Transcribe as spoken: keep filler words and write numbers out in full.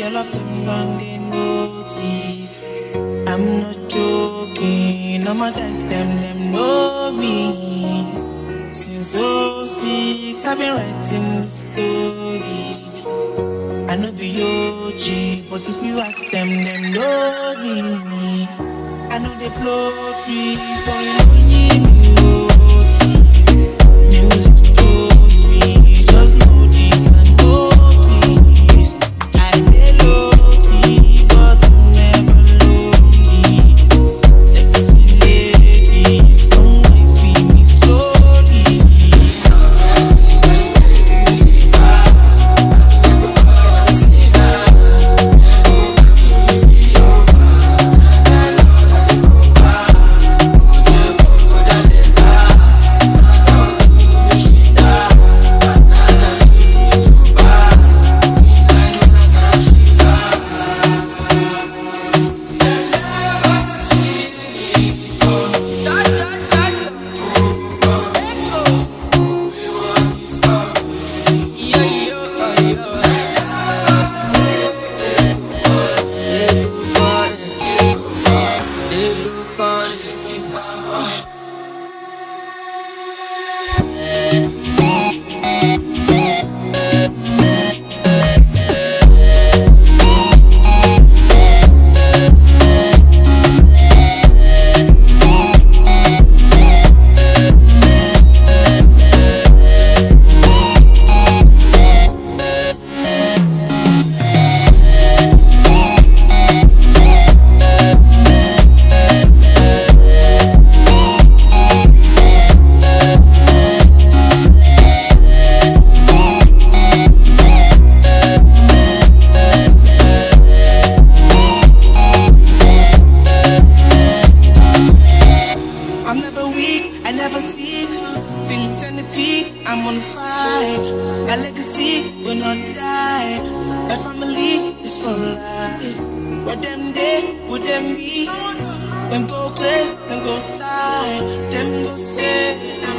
all of them run they notice. I'm not joking, all my guys, them, them know me. Since oh six, I've been writing the story. I know be O G, but if you ask them, them know me. I know they blow trees, so you know me, oh. Music chose me, just know this and know peace. I dey low-key, but I'm never lonely. Sexy ladies, come and feed me slowly. I'm on fire, my legacy will not die. My family is for life. What them day, would them be? Them go crazy, them go die. Them go say,